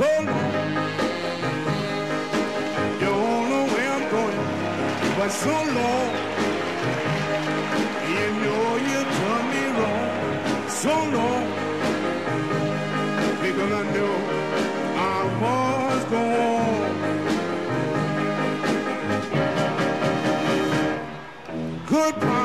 so long. You don't know where I'm going, but so long. You know you done me wrong, so long. Because I knew I was gone. Goodbye.